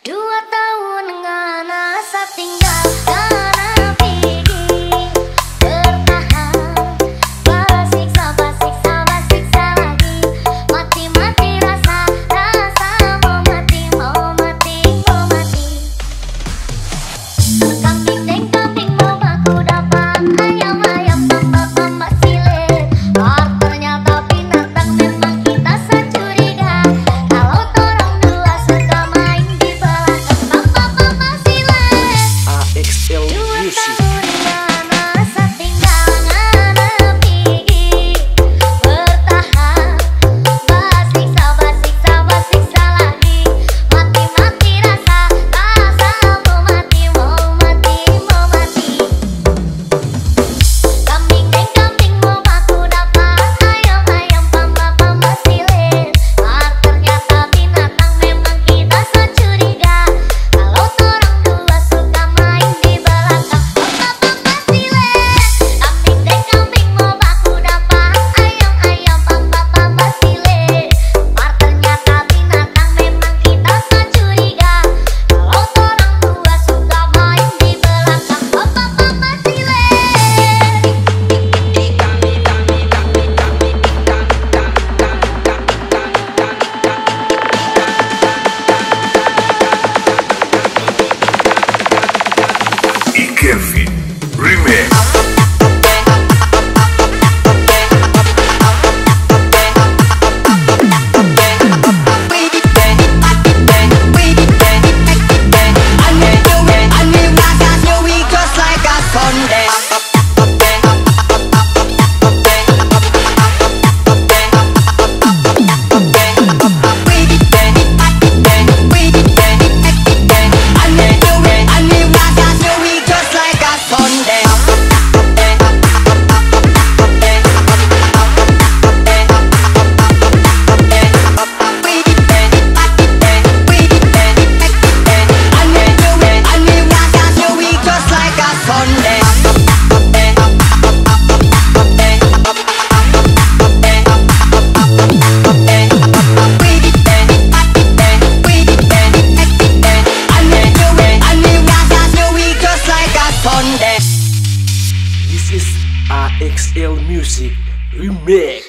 2 tahun nganasa tinggal karena pergi bertahan. Basiksa lagi, mati-mati rasa mau mati. Kambing mau baku dapat ayam tambah silet. Ternyata binatang memang kita securiga. Kalau torang dua suka main di belakang tambah silet. AXL Music. 2 tahun nganasa tinggal ngenepi bertahan. Basiksa lagi, mati-mati rasa mau mati. Kambing mau baku dapat ayam tambah silet. Ternyata binatang memang kita securiga. Kalau torang dua suka main di belakang tambah silet. Kambing mau baku dapat ayam tambah silet. Ternyata binatang memang kita securiga. Kalau torang dua suka main di belakang tambah silet. Kevin Remix. This is AXL Music Remix.